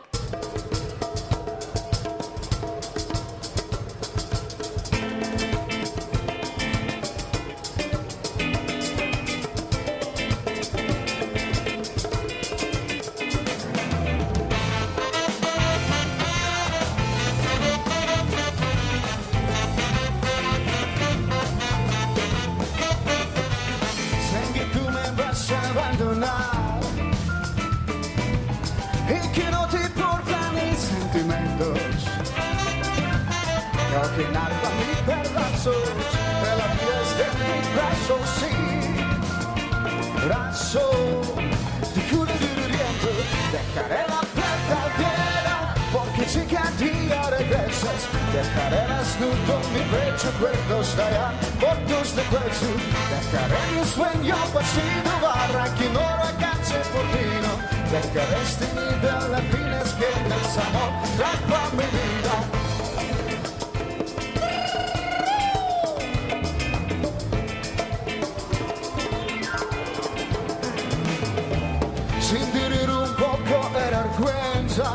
Y que no te importan mis sentimientos, que nada mis pedazos de la vida es de mi brazo, sí, brazo, de viento, dejaré la puerta abierta, porque si que a día regresas, dejaré desnudo mi pecho, cuerdos de allá, cortos de cuello, dejaré mi sueño pasivo, barra que no lo alcance por vino. Dejaré este nivel de fines que en el amor trapa mi vida. Sentir un poco de vergüenza,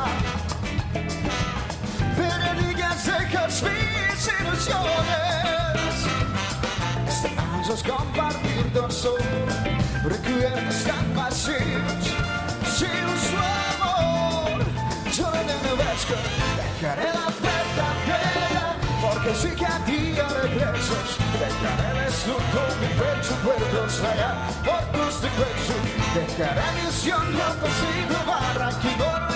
pero digas dejas mis ilusiones. Esperanzas compartir dorso, recuerdos tan vacíos. Sin su amor, yo en el vesco, dejaré la puerta abierta, porque sí que a día regresas, dejaré desnudo mi pecho, cuerdos allá, cortos de cuello, dejaré mi sueño cosido, barra que no